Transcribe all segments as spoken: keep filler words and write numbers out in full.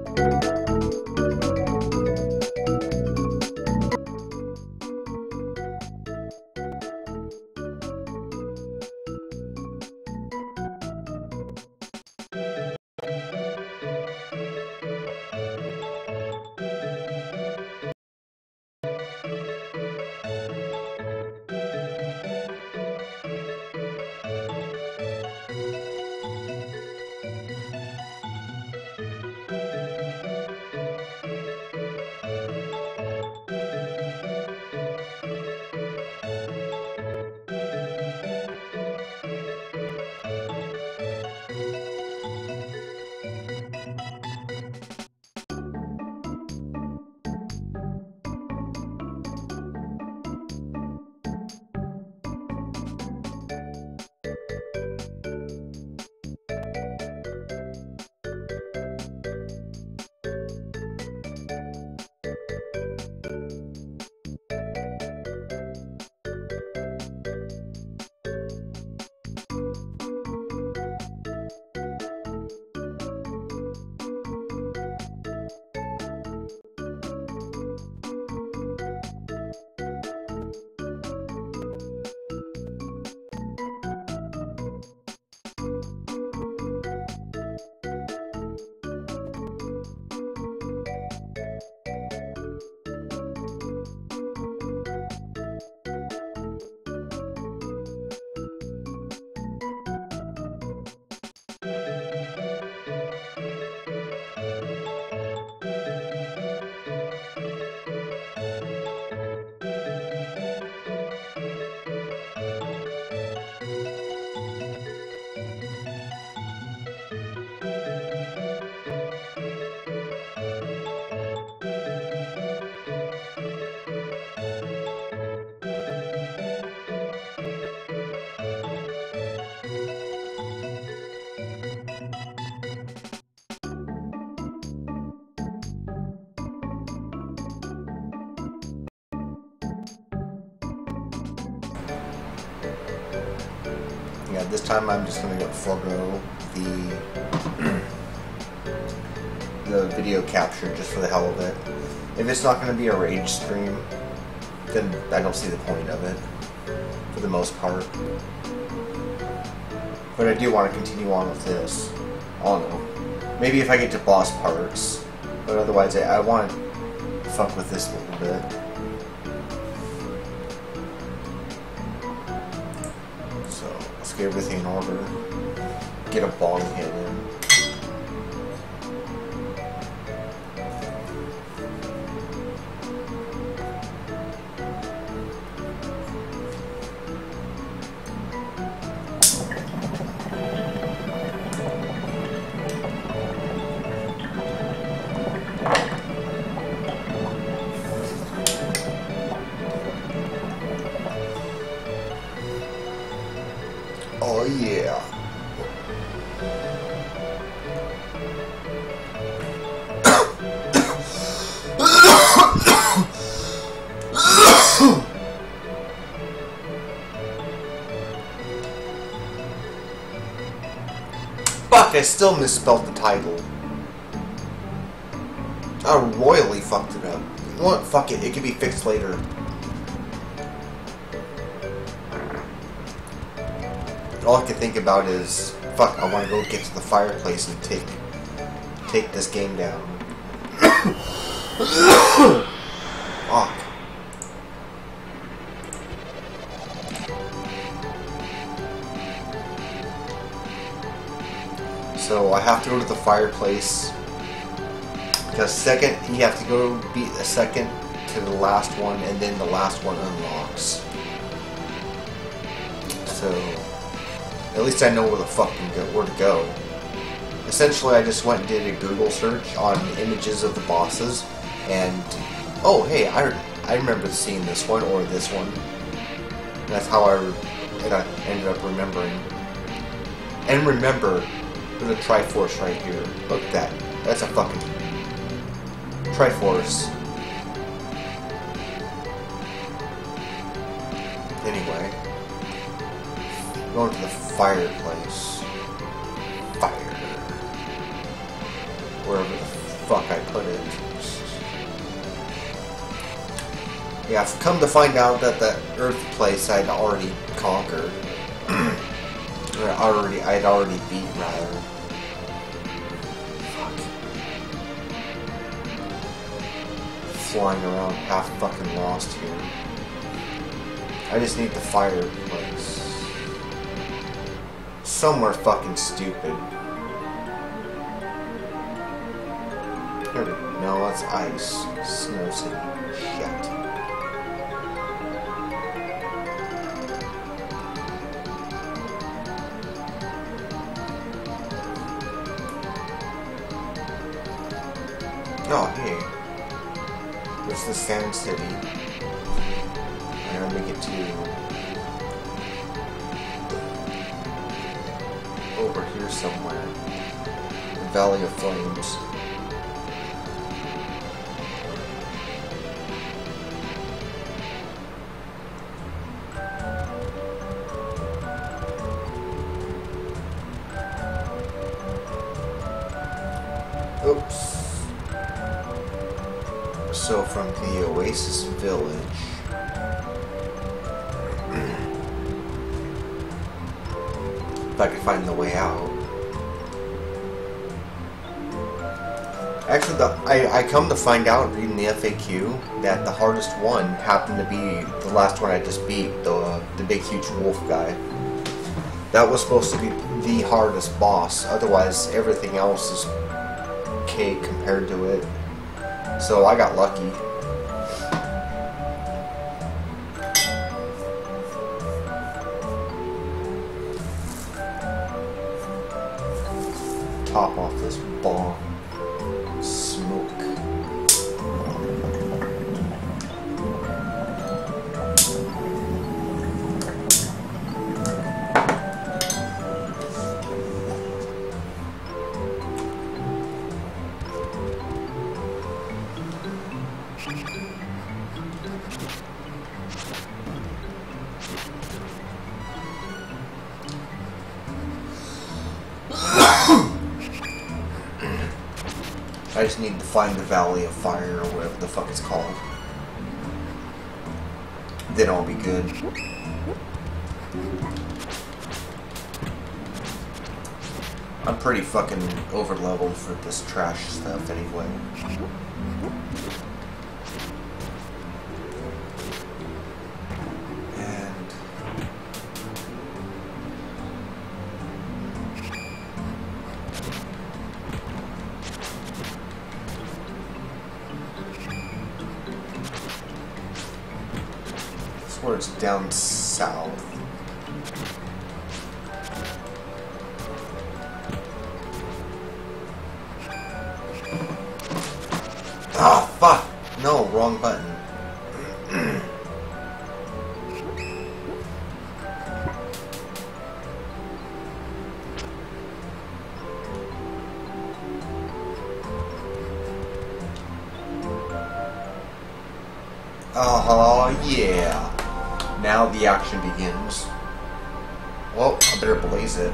Yeah, this time I'm just going to forego the the video capture just for the hell of it. If it's not going to be a rage stream, then I don't see the point of it, for the most part. But I do want to continue on with this. I don't know. Maybe if I get to boss parts, but otherwise I, I want to fuck with this a little bit. So, let's get everything in order. Get a bong hit in. Oh yeah. Fuck, I still misspelled the title. I royally fucked it up. You know what? Fuck it, it can be fixed later. All I can think about is, fuck, I want to go get to the fireplace and take take this game down. Fuck. So I have to go to the fireplace, because second, you have to go beat a second to the last one, and then the last one unlocks. So at least I know where the fuck to go, where to go. Essentially, I just went and did a Google search on images of the bosses, and oh hey, I, I remember seeing this one or this one. And that's how I, and I ended up remembering. And remember, there's a Triforce right here. Look at that. That's a fucking Triforce. Anyway. Going to the fireplace. Fire. Wherever the fuck I put it. Yeah, I've come to find out that the Earth place I'd already conquered. or already, I'd already beat, rather. Fuck. Flying around half fucking lost here. I just need the fireplace. Somewhere fucking stupid. Here we go. No, that's ice. Snow City. Shit. Oh, hey. Where's the Sand City? I gotta make it to... over here somewhere. The Valley of Flames. Oops. So from the Oasis Village, if I can find the way out. Actually, the, I, I come to find out reading the F A Q that the hardest one happened to be the last one I just beat, the, uh, the big huge wolf guy. That was supposed to be the hardest boss, otherwise everything else is cake compared to it. So I got lucky. Top off this bomb. Smoke. I just need to find the Valley of Fire or whatever the fuck it's called. Then I'll be good. I'm pretty fucking over leveled for this trash stuff anyway. Where it's down south. Ah, fuck! No, wrong button. Oh, yeah. Now the action begins. Well, I better blaze it.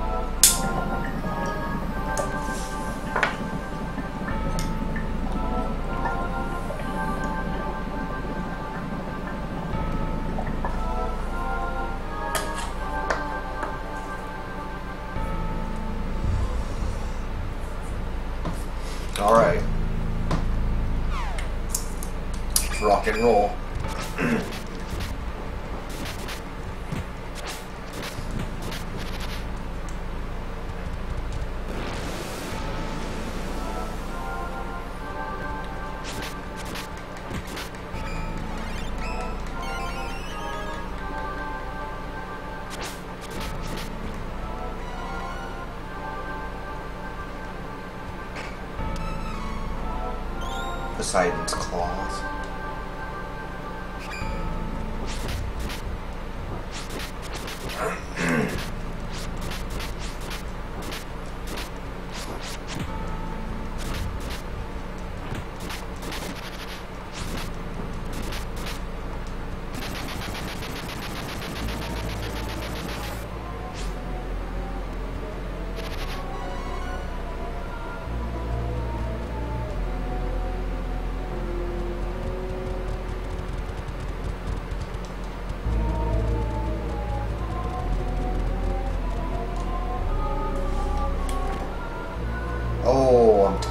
Alright. Let's rock and roll. Poseidon's claws.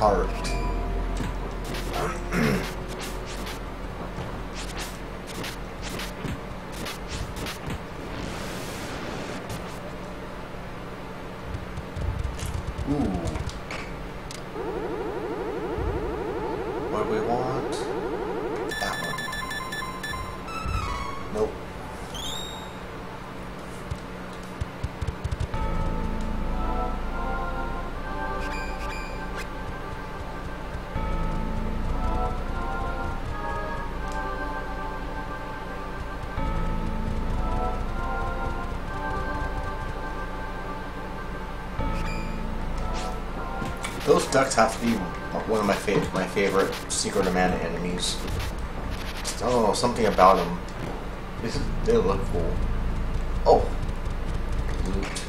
heart. Ooh. What do we want? That one. Nope. Those ducks have to be one of my favorite, my favorite Secret of Mana enemies. I don't know, something about them. They look cool. Oh, loot.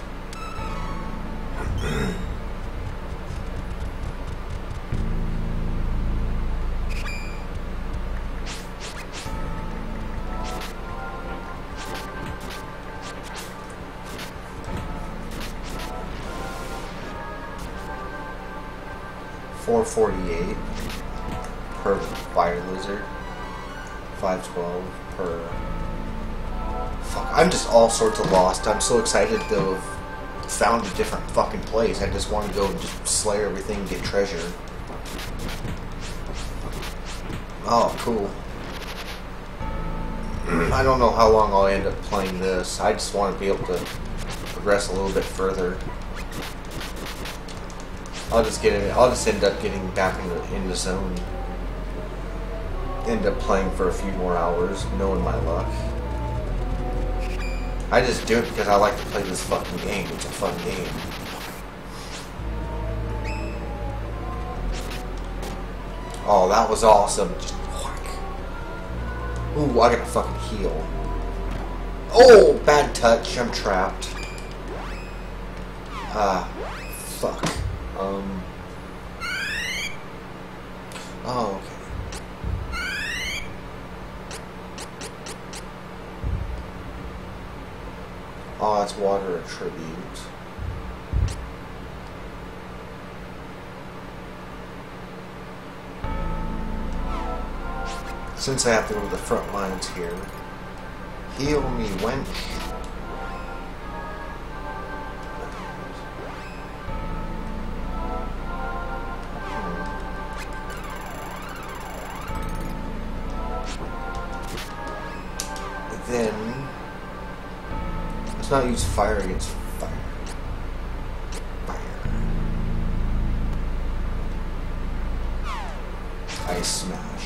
four forty-eight per fire lizard. five twelve per. Fuck, I'm just all sorts of lost. I'm so excited to have found a different fucking place. I just want to go and just slay everything and get treasure. Oh, cool. I don't know how long I'll end up playing this. I just want to be able to progress a little bit further. I'll just get it. I'll just end up getting back in the in the zone. End up playing for a few more hours, knowing my luck. I just do it because I like to play this fucking game. It's a fun game. Oh, that was awesome. Just whack. Ooh, I gotta fucking heal. Oh, bad touch. I'm trapped. Ah, fuck. Um. Oh, okay. Oh, that's water attribute. Since I have to go to the front lines here. Heal me, wench. Then let's not use fire against fire. Fire. Ice smash.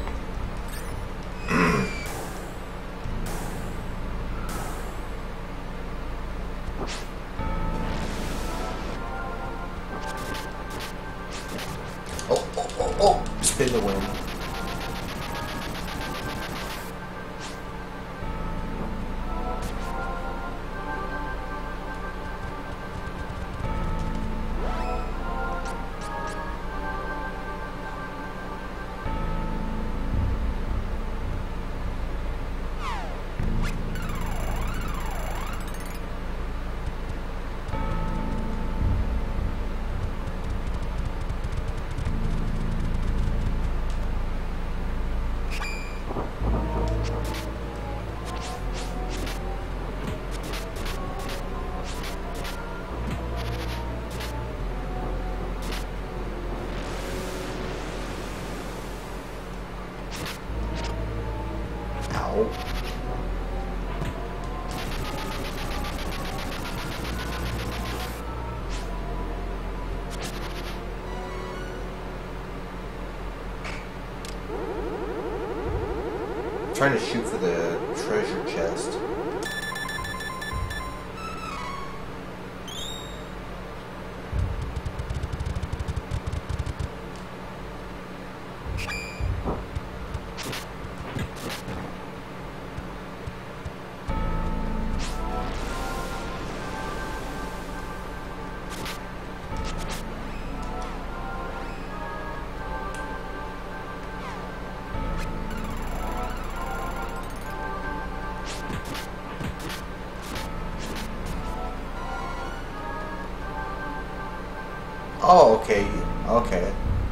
Oh, oh, oh, oh! Spin the wind. Ow. I'm trying to shoot for the treasure chest. Oh, okay, okay.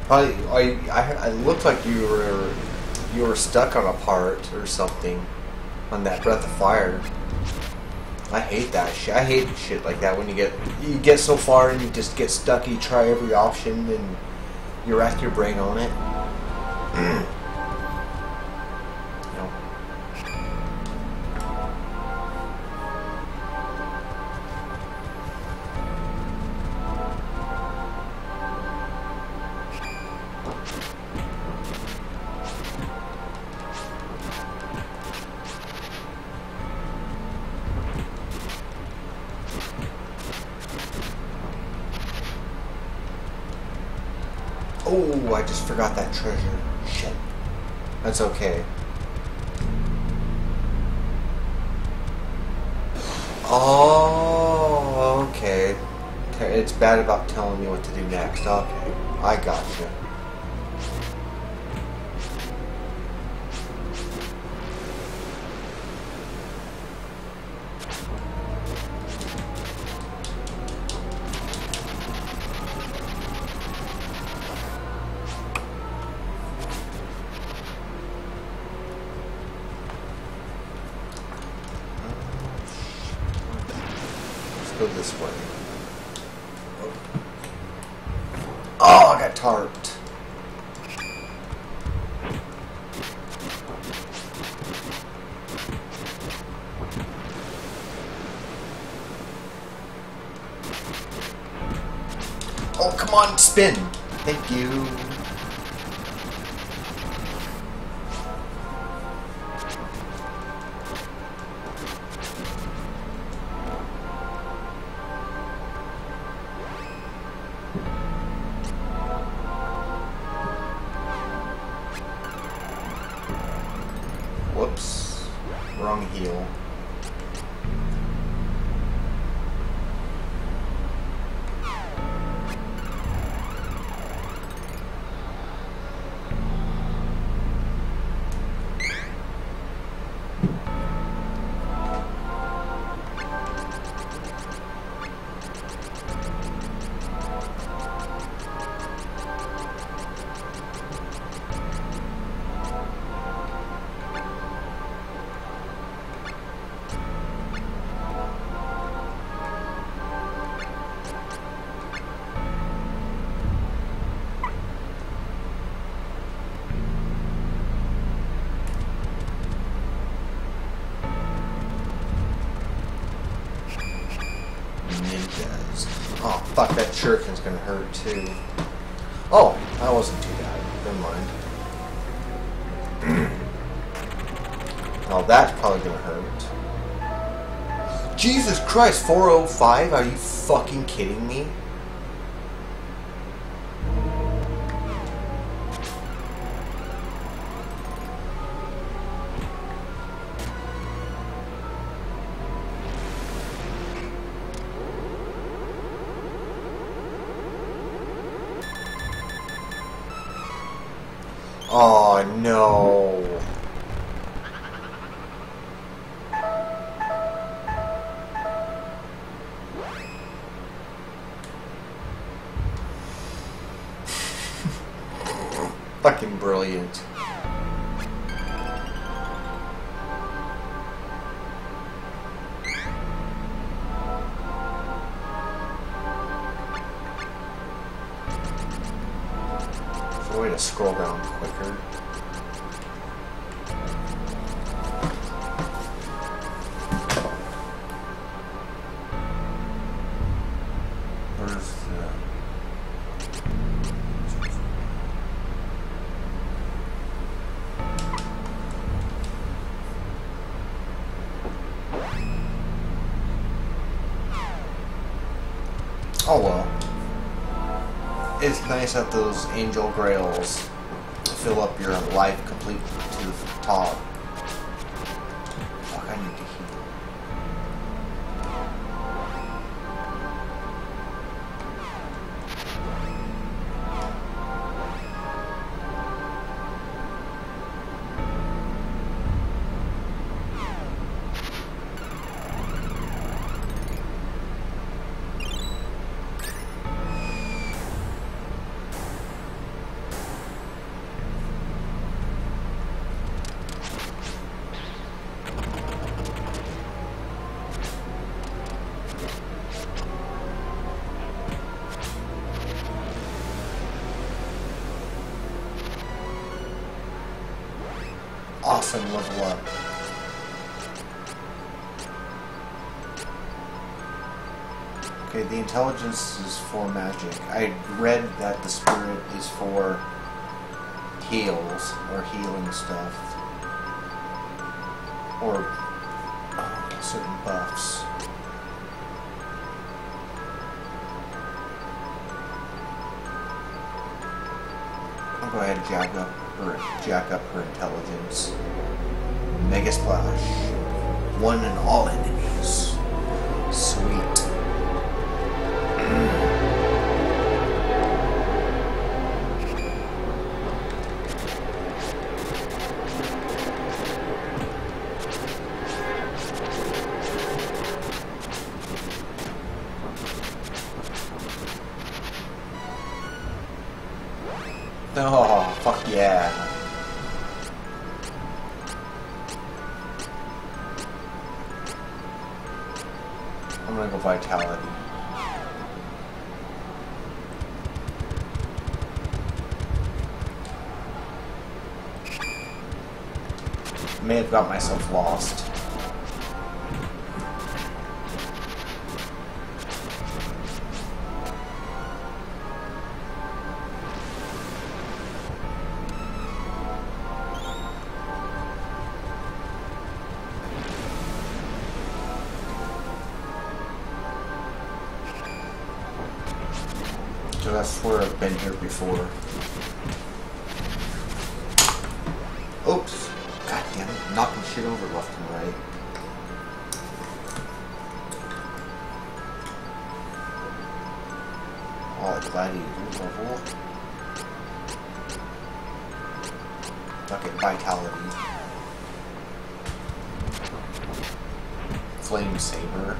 Probably, I, I, I looked like you were you were stuck on a part or something on that Breath of Fire. I hate that shit. I hate shit like that when you get you get so far and you just get stuck. You try every option and you rack your brain on it. No. Oh, I just forgot that treasure. Shit. That's okay. Oh, okay. It's bad about telling me what to do next. Okay, I gotcha. Go this way. Oh, I got tarped. Oh, come on, spin. Thank you. Whoops. Wrong heel. Ninjas. Oh, fuck, that shuriken's gonna hurt too. Oh, that wasn't too bad. Never mind. Oh, that's probably gonna hurt. Jesus Christ, four oh five? Are you fucking kidding me? Oh no. Fucking brilliant. There's a way to scroll down quicker. Where's the... Oh well. It's nice that those angel grails fill up your life completely to the top. Fuck, I need to heal. boss and level up. Okay, the intelligence is for magic. I read that the spirit is for heals, or healing stuff. Or uh, certain buffs. I'll go ahead and jack up her, jack up her intelligence. Mega Splash. One and all enemies. Sweet. Oh, fuck yeah. I'm gonna go Vitality. May have got myself lost. So that's where I've been here before. Oops. God damn it. Knocking shit over left and right. Oh, a gladiator level. Okay, Vitality. Flame Saber.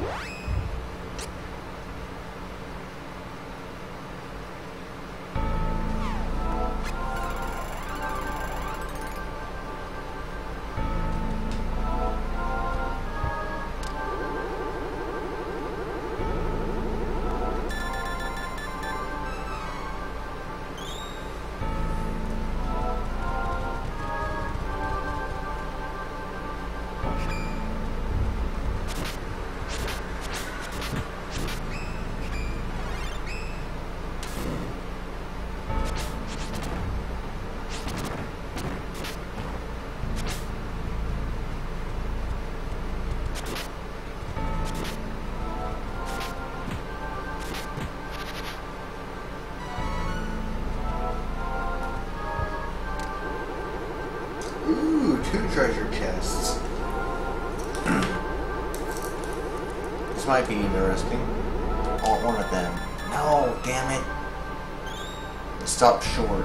Ooh, two treasure chests. This might be interesting. I want one of them. No, damn it. It stopped short.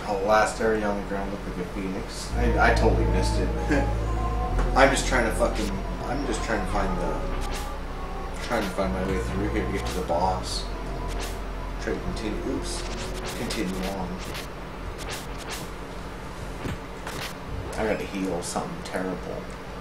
Oh, the last area on the ground looked like a phoenix. I, I totally missed it. I'm just trying to fucking... I'm just trying to find the... Trying to find my way through here to get to the boss. Try to continue... Oops. Continue on. I gotta heal something terrible.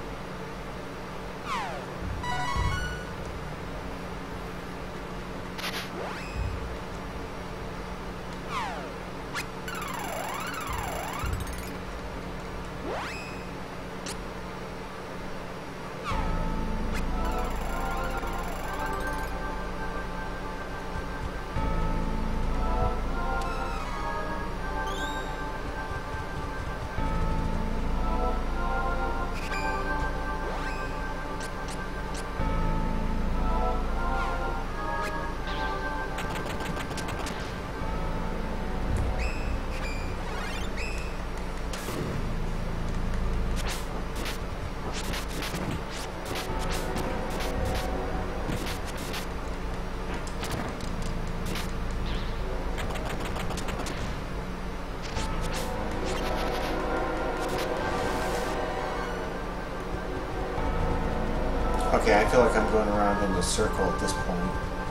Okay, I feel like I'm going around in a circle at this point.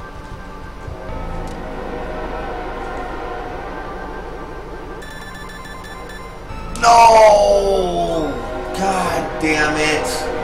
No! God damn it!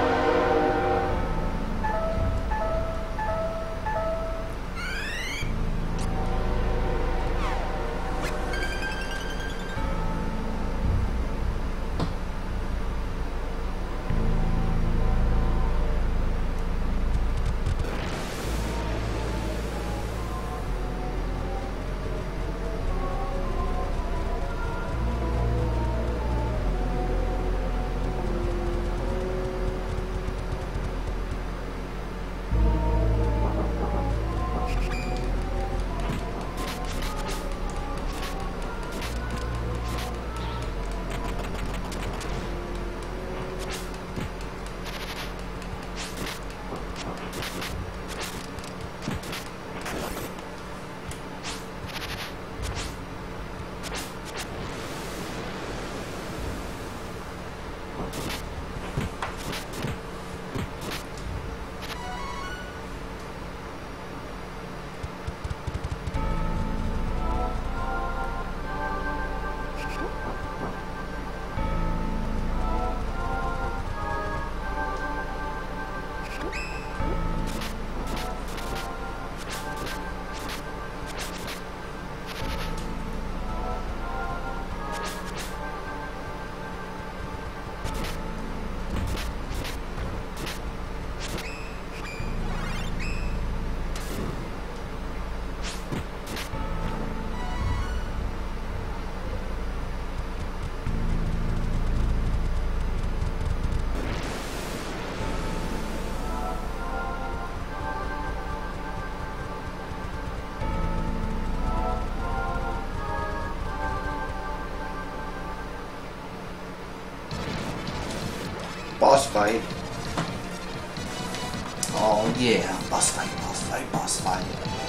Boss fight. Oh yeah, boss fight, boss fight, boss fight.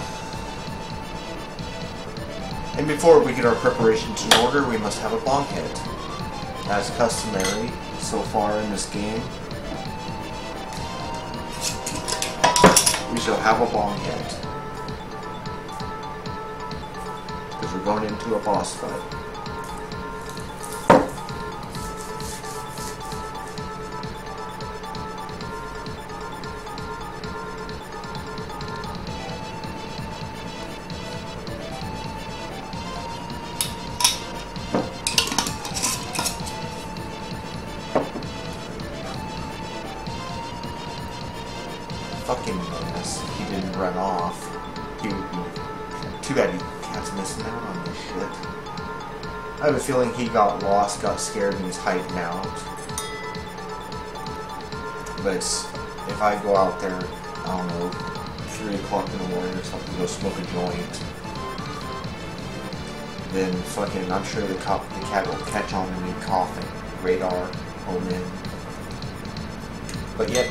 And before we get our preparations in order, we must have a bonk hit. As customary so far in this game, we shall have a bonk hit. Because we're going into a boss fight. Fucking mess. He didn't run off. He would be... Too bad he cat's missing out on this shit. I have a feeling he got lost, got scared, and he's hiding out. But if I go out there, I don't know, three o'clock in the morning or something, go smoke a joint, then fucking, I'm sure the, cop, the cat will catch on to me coughing. Radar, home in. But yet,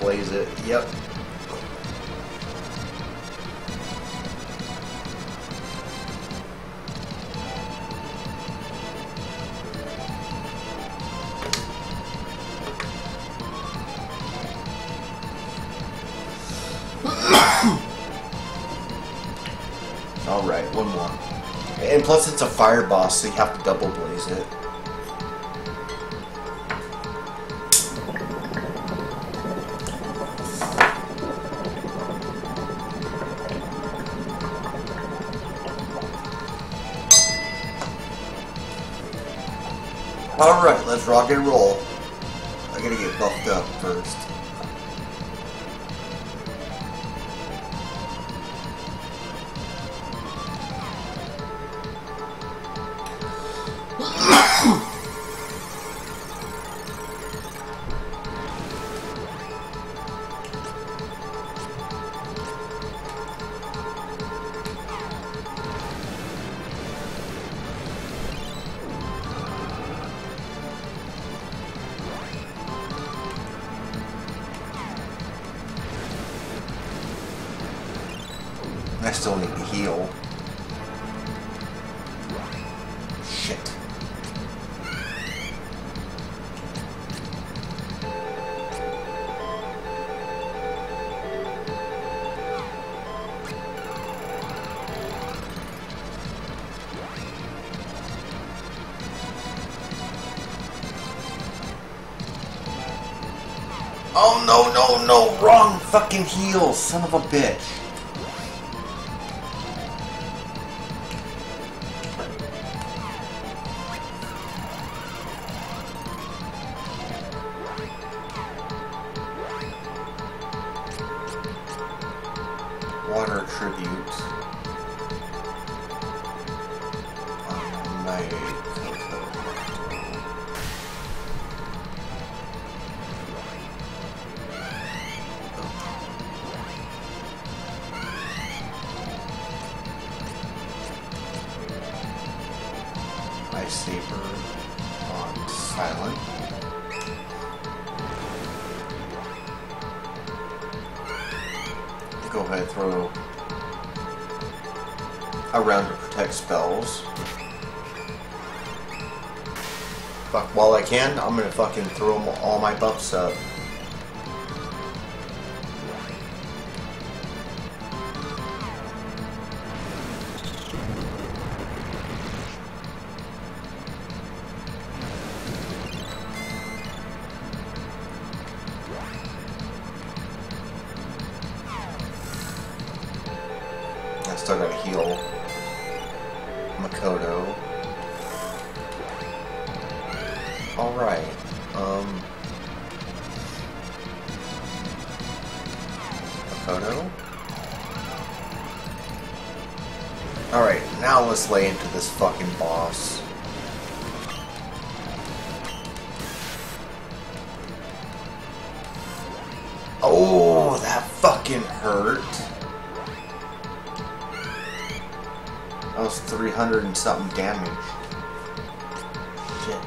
blaze it. Yep. Alright, one more. And plus it's a fire boss, so you have to double blaze it. Alright, let's rock and roll. I gotta get buffed up first. I still need to heal. Shit. Oh no, no, no! Wrong fucking heal, son of a bitch. Water tribute. Um, my Ice Saber on silent. Go ahead and throw a round to protect spells. Fuck, while I can, I'm gonna fucking throw all my buffs up. I still gotta heal Makoto. Alright, um... Makoto? Alright, now let's lay into this fucking boss. Oh, that fucking hurt. That was three hundred and something damage. Shit.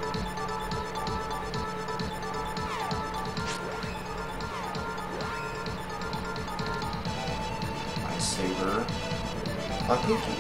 Ice Saber on Pinky.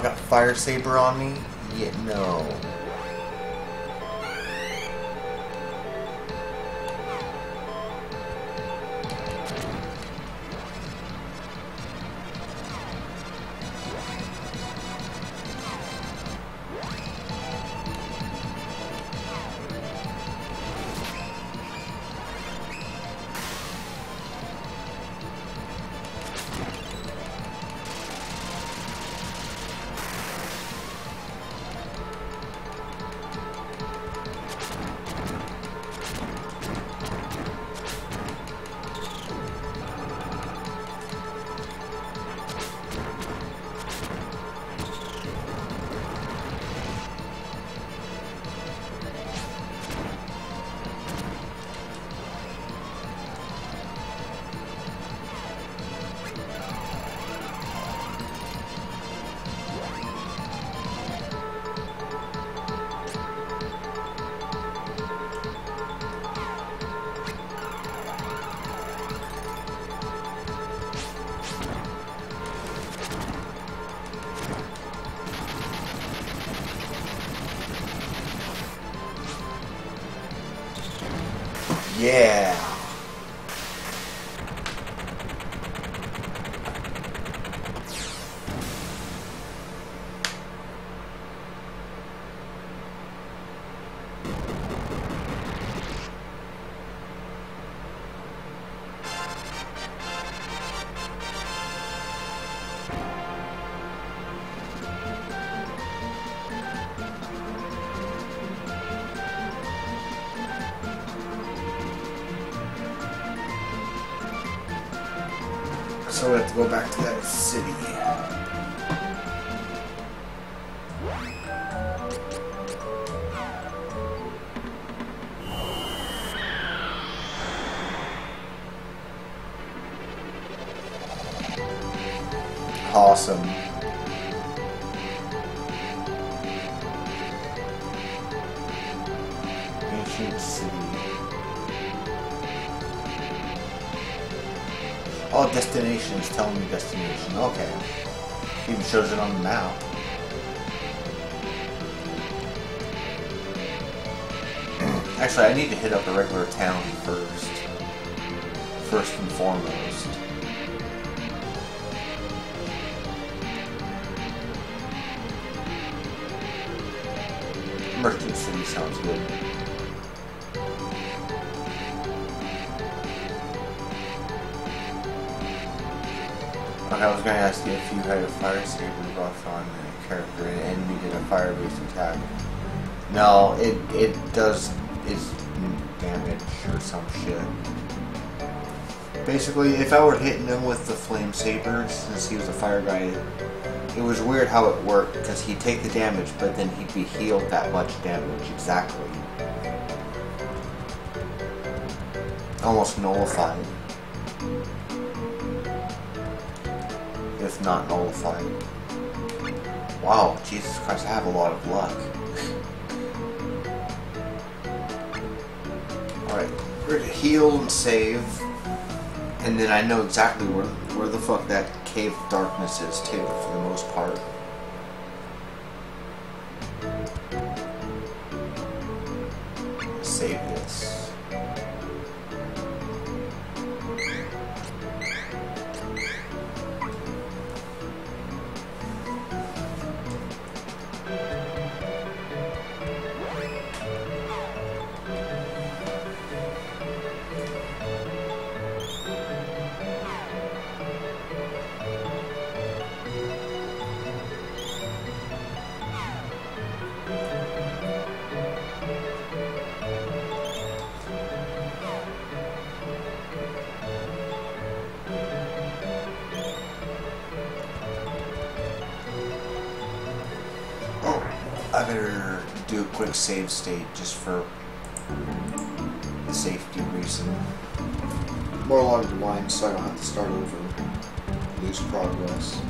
I got a fire saber on me? Yeah, no. Yeah. So we have to go back to that city. Awesome. Ancient city. Oh, destination is telling me destination. Okay. Even shows it on the map. Actually, I need to hit up a regular town first. First and foremost. Merchant City sounds good. Okay, I was going to ask you if you had a fire saber buff on a character and an enemy did a fire-based attack. No, it it does its damage or some shit. Basically, if I were hitting him with the flame saber, since he was a fire guy, it was weird how it worked, because he'd take the damage, but then he'd be healed that much damage, exactly. Almost nullified. If not nullified. Wow, Jesus Christ, I have a lot of luck. Alright, we're gonna heal and save. And then I know exactly where, where the fuck that Cave of Darkness is too, for the most part. Save this. I better do a quick save state just for the safety reason. More along the line so I don't have to start over, lose progress.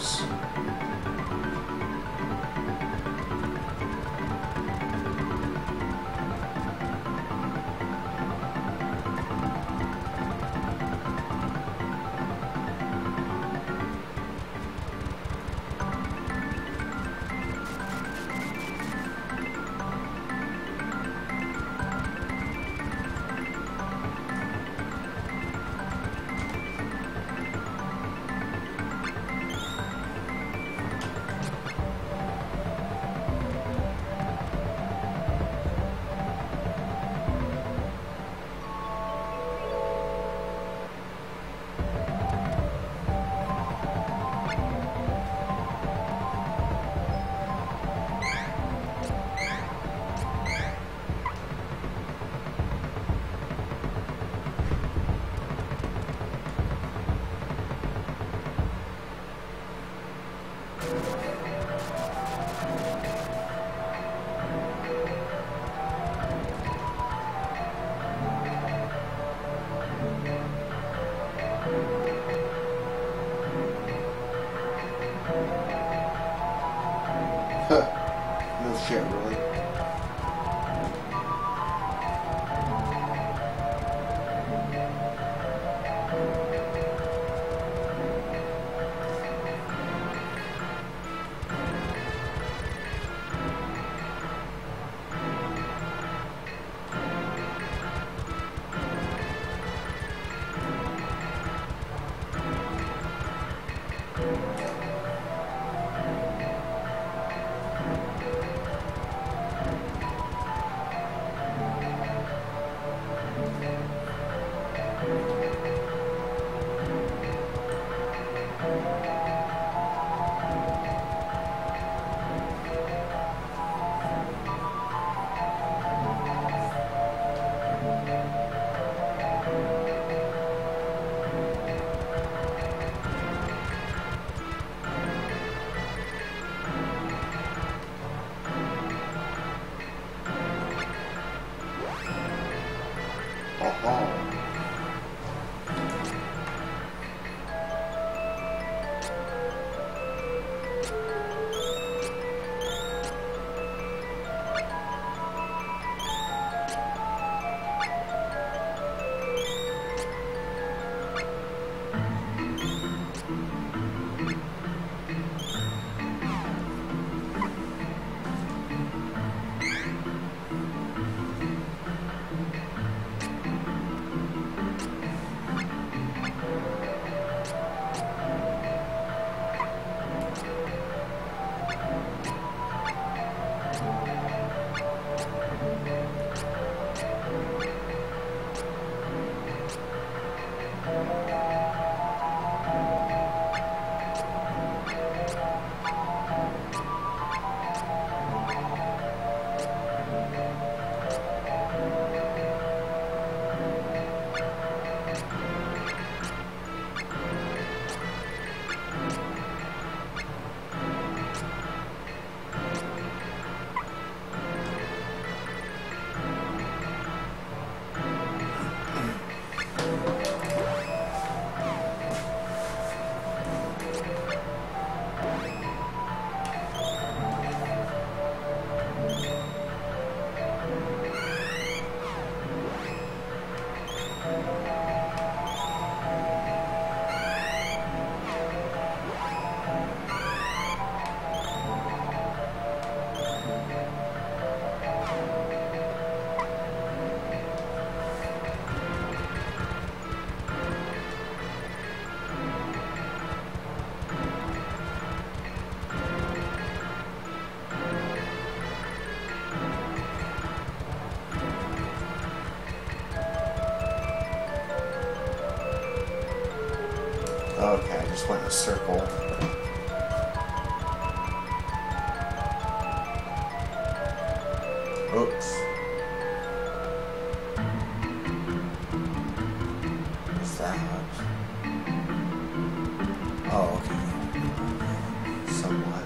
rooms. No shit, really. Okay, I just went in a circle. Oops. What's that? Oh, okay. Somewhat.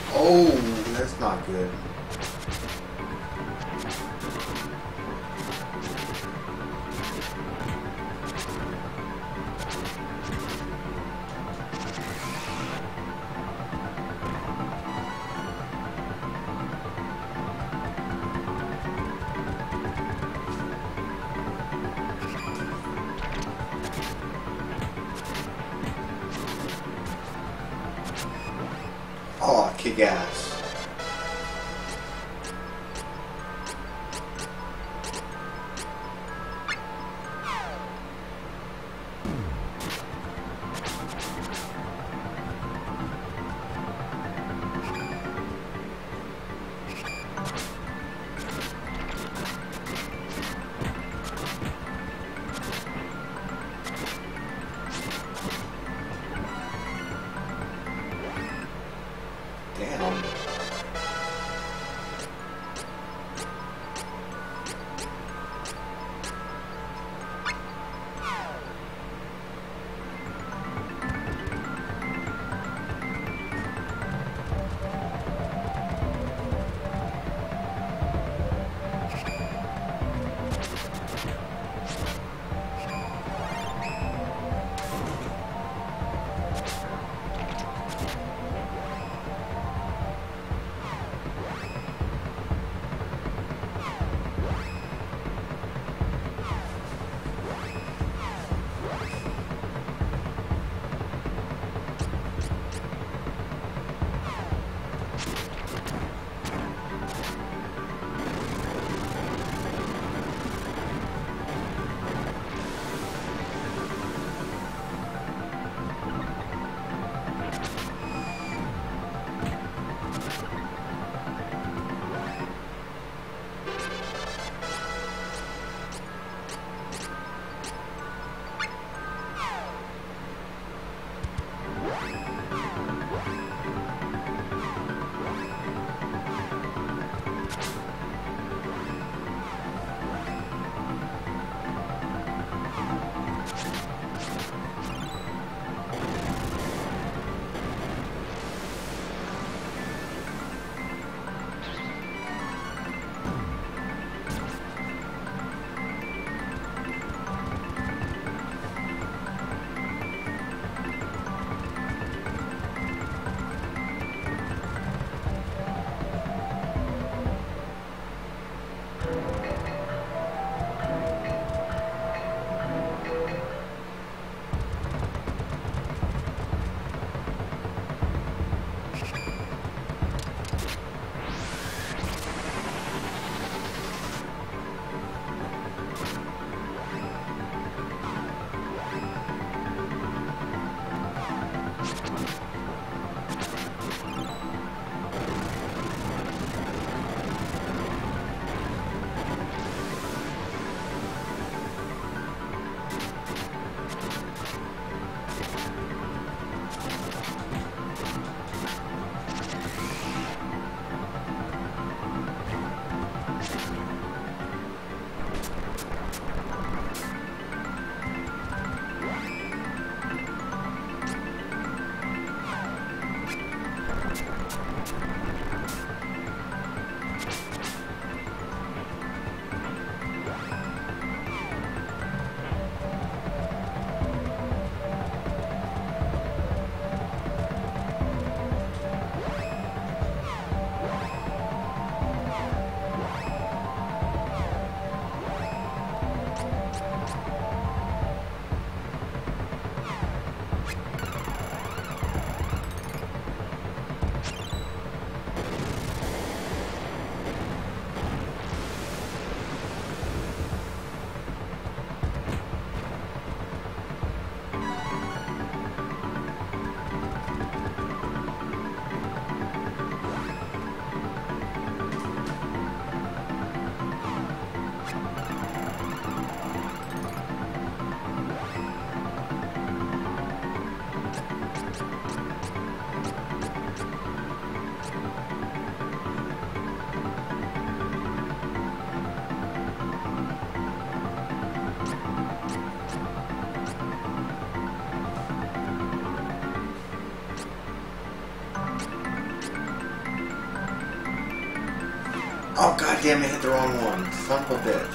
Oh, that's not good. Oh, kick ass. Damn. Oh, goddamn, I hit the wrong one. Son of a bitch.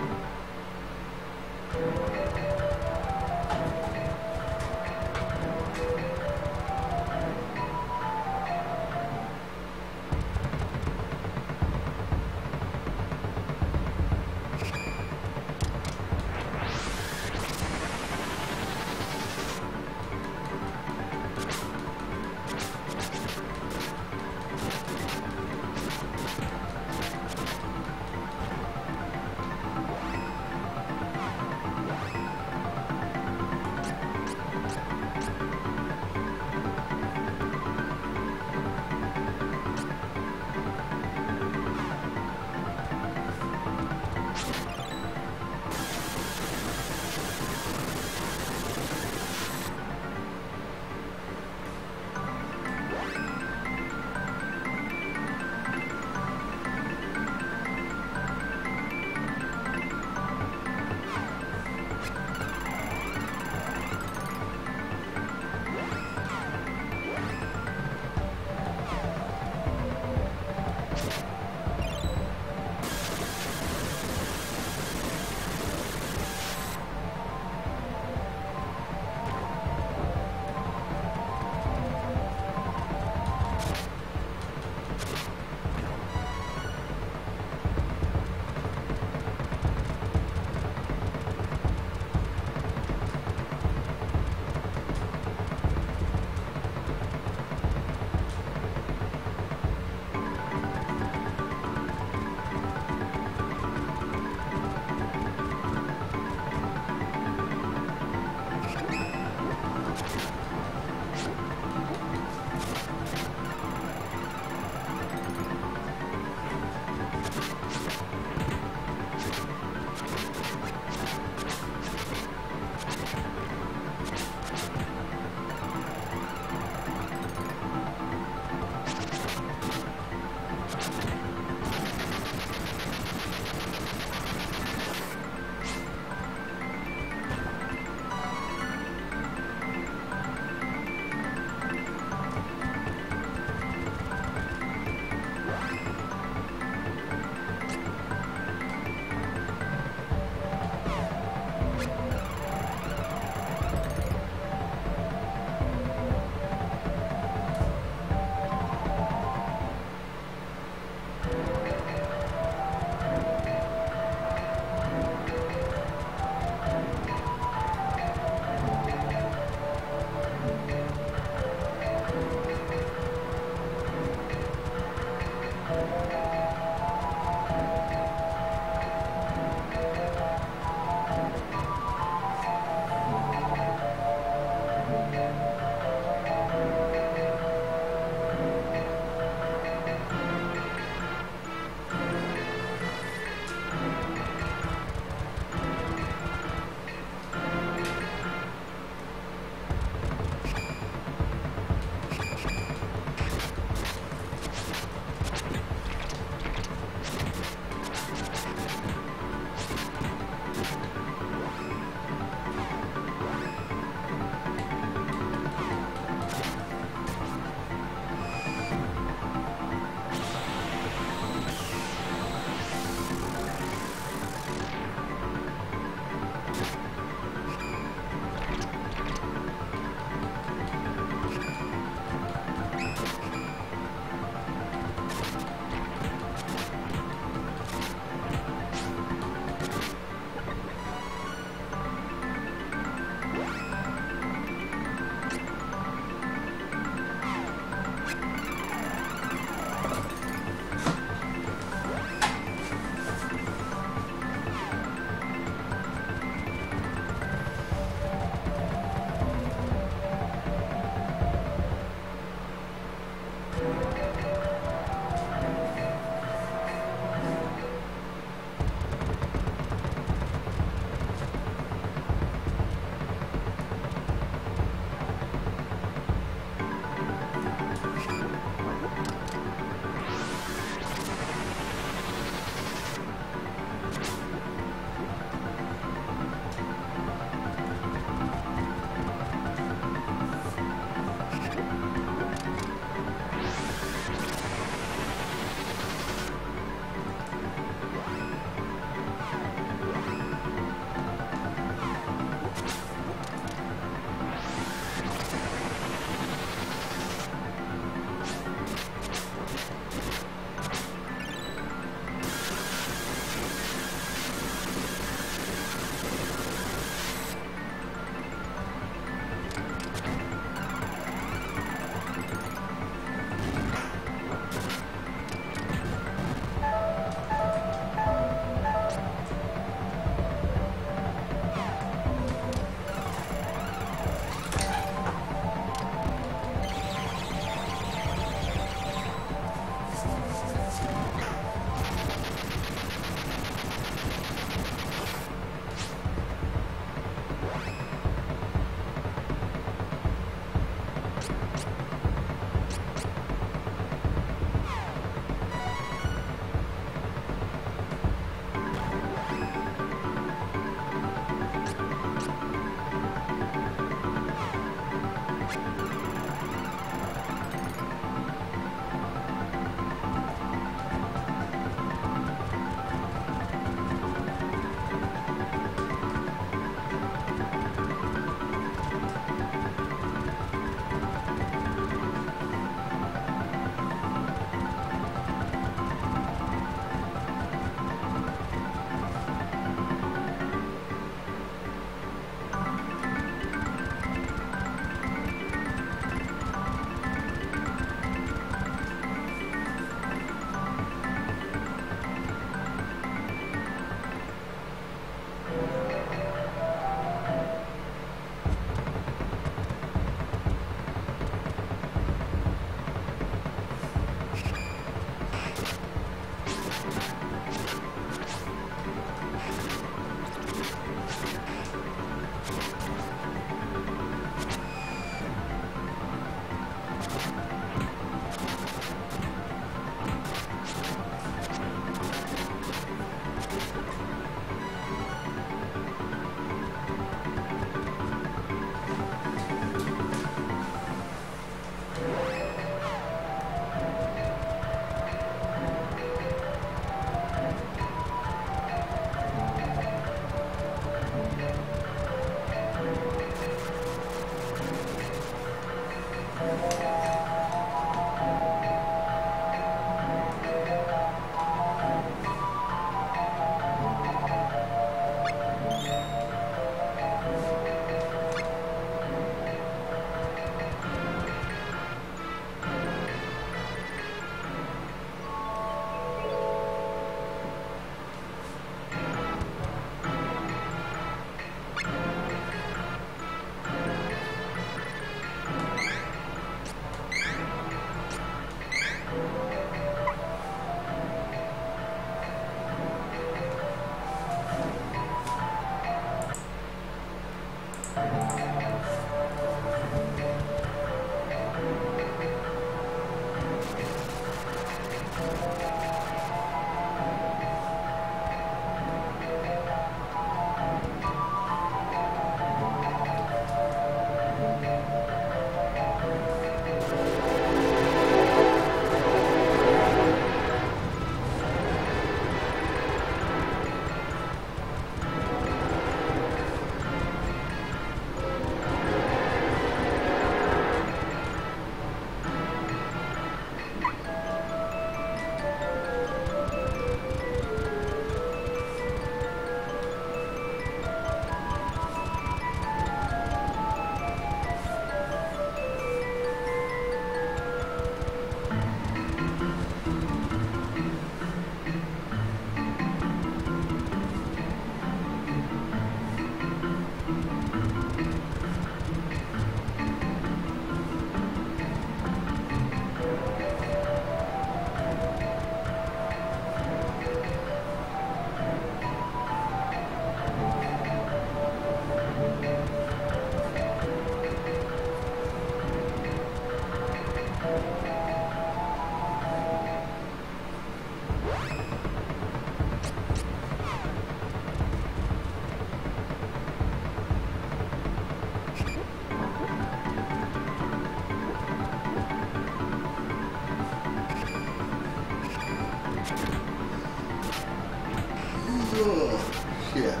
Yeah.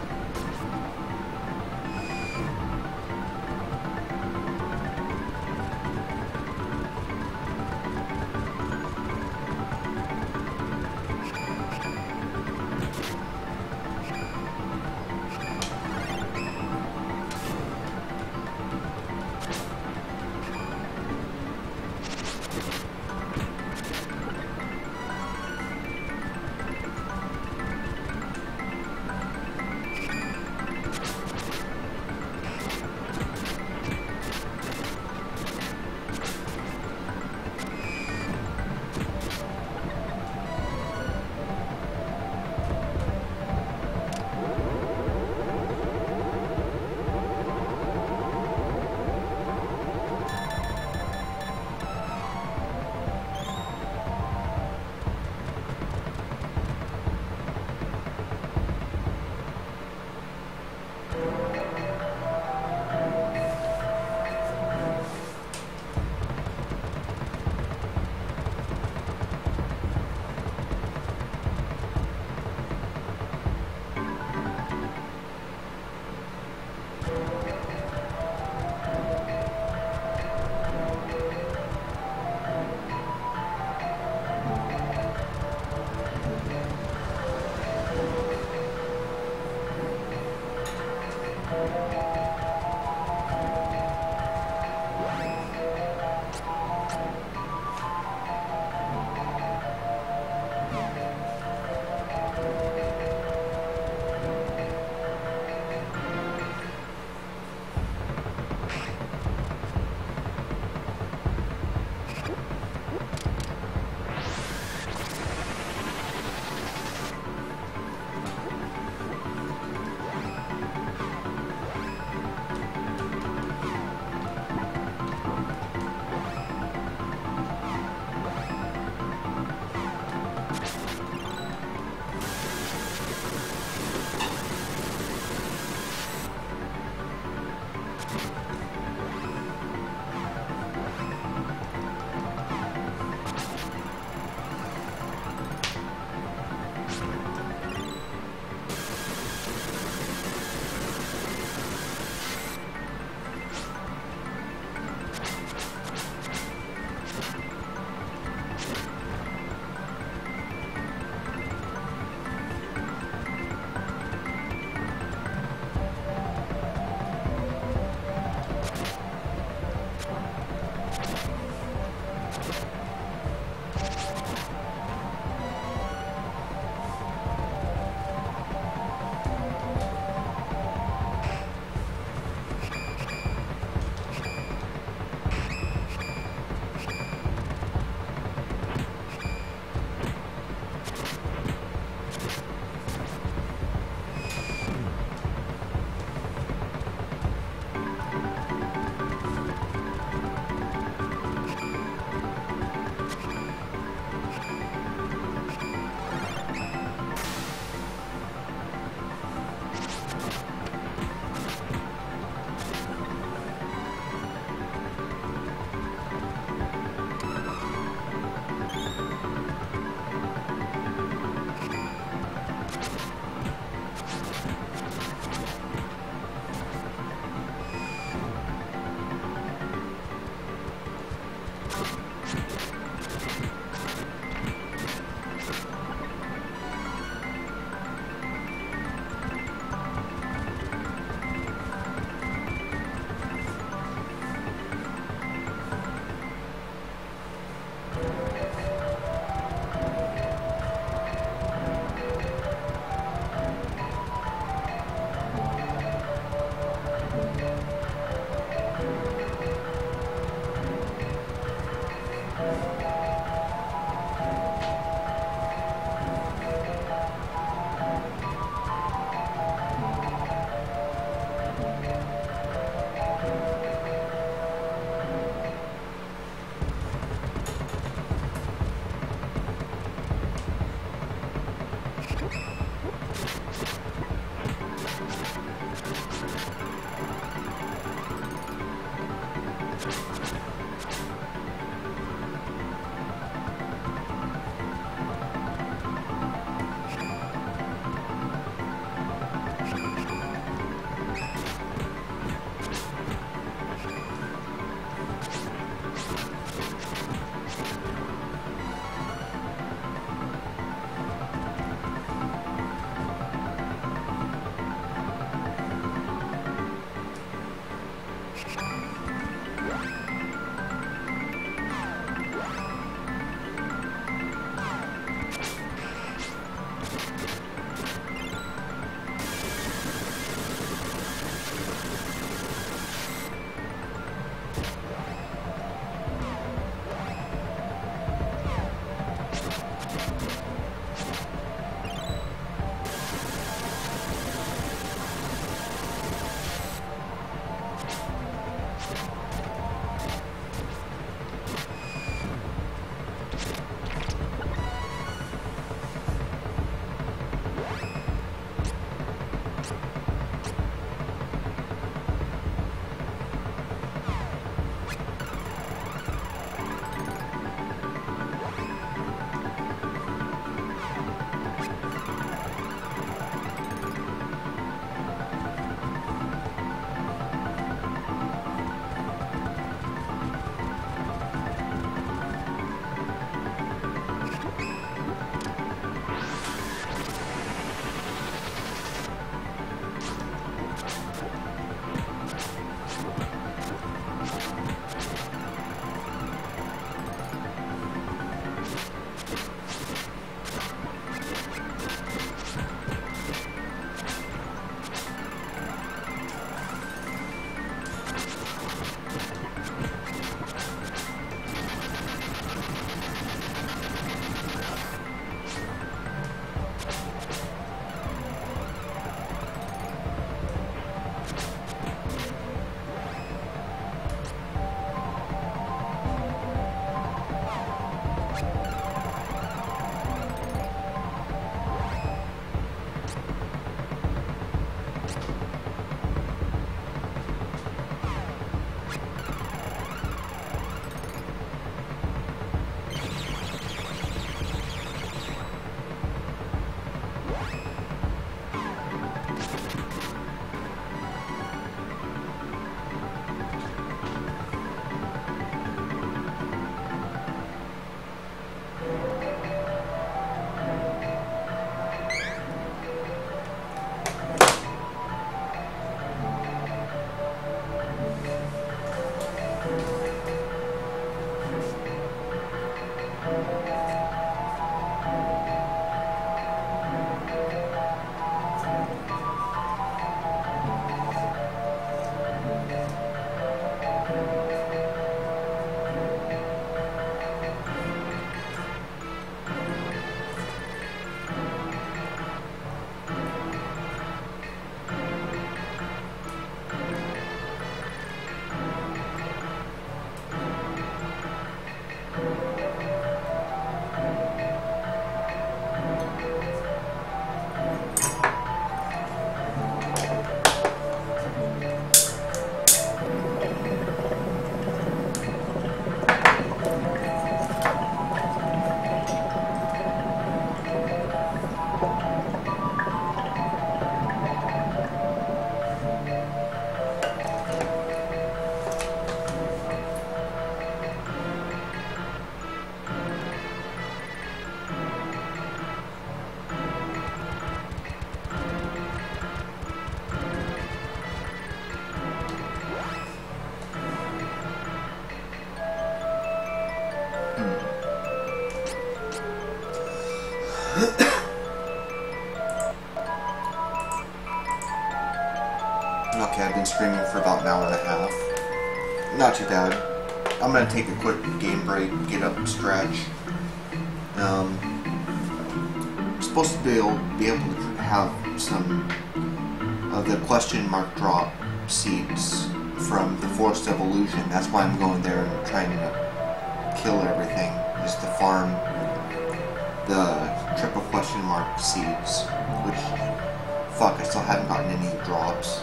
Okay, I've been streaming for about an hour and a half. Not too bad. I'm gonna take a quick game break, get up and stretch. Um, I'm supposed to be able, be able to have some of the question mark drop seeds from the Forced Evolution. That's why I'm going there and trying to kill everything, is to farm the triple question mark seeds, which, fuck, I still haven't gotten any drops.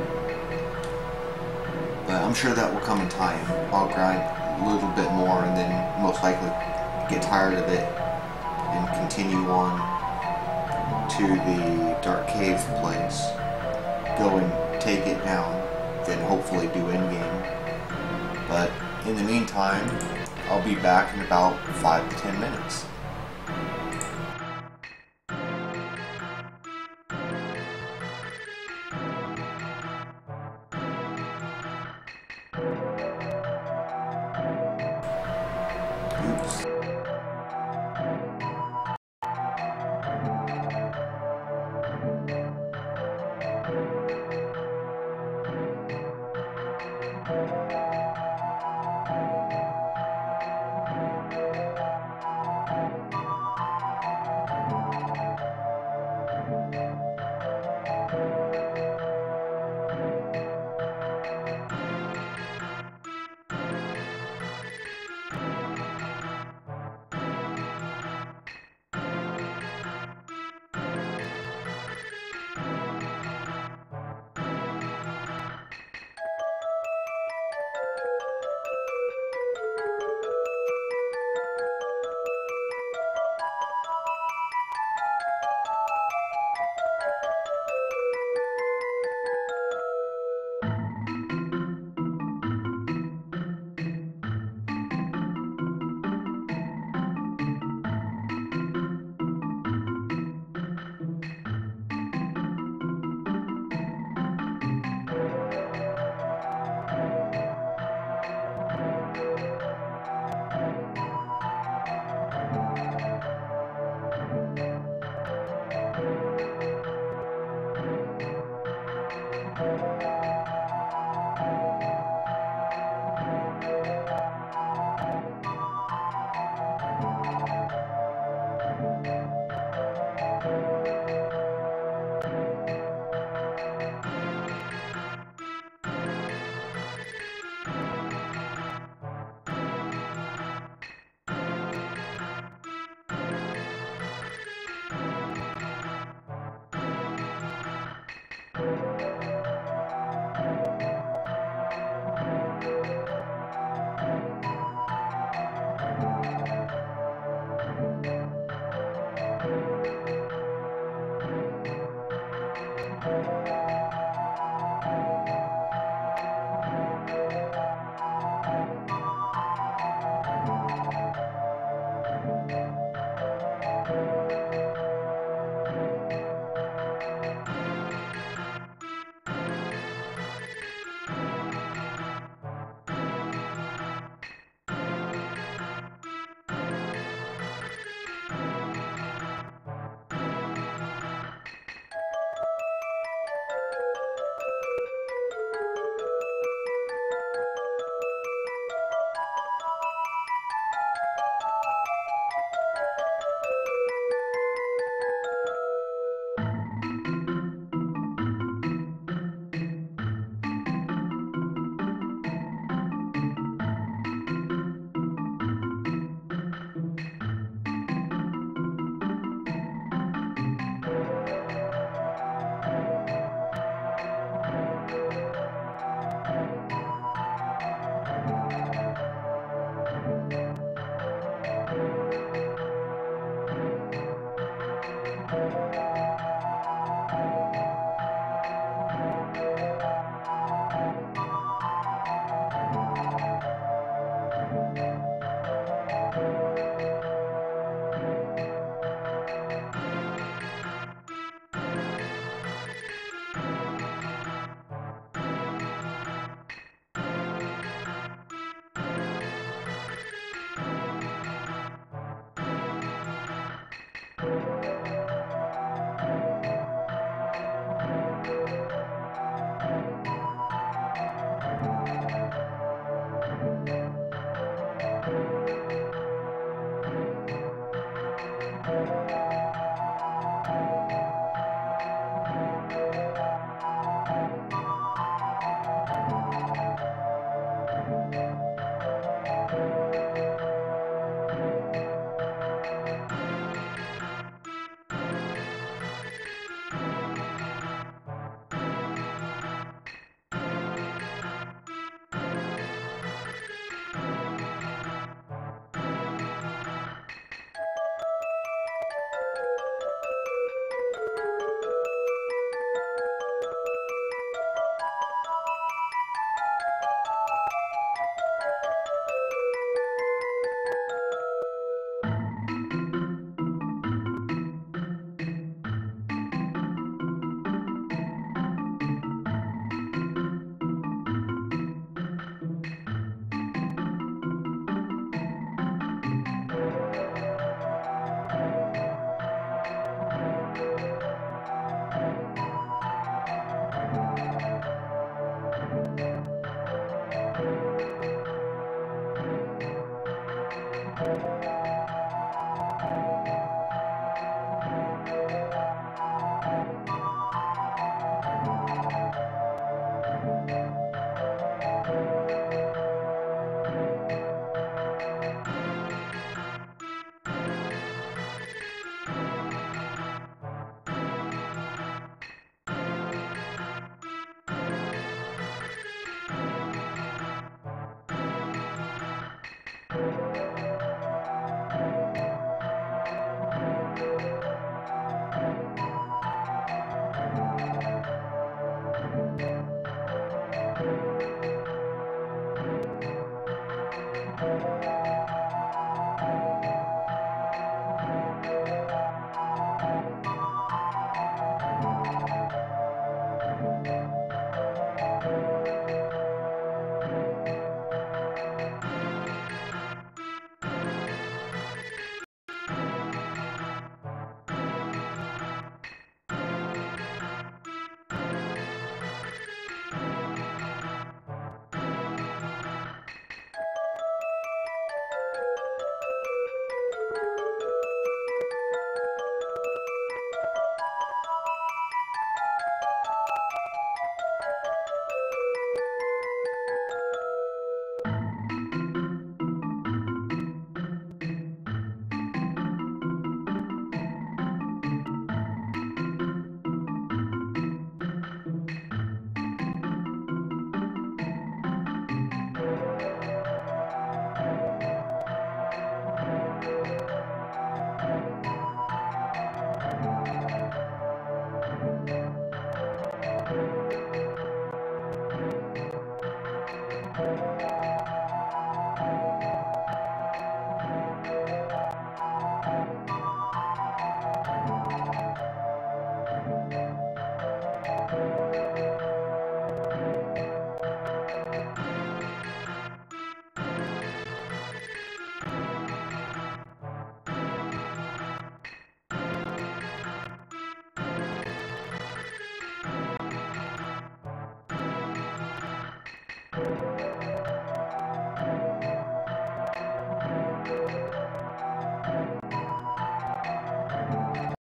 But I'm sure that will come in time. I'll grind a little bit more and then most likely get tired of it and continue on to the Dark Cave place. Go and take it down, then hopefully do endgame. But in the meantime, I'll be back in about five to ten minutes. Oops.